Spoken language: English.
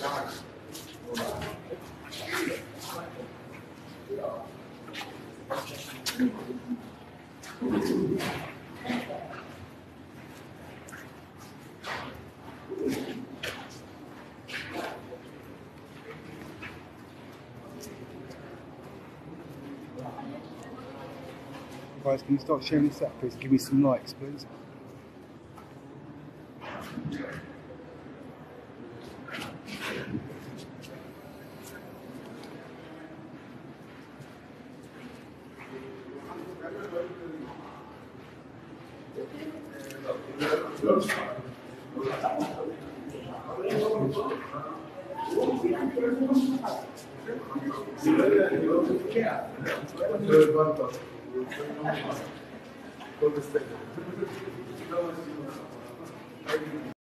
Guys, can you start sharing this up, please? Give me some likes, please.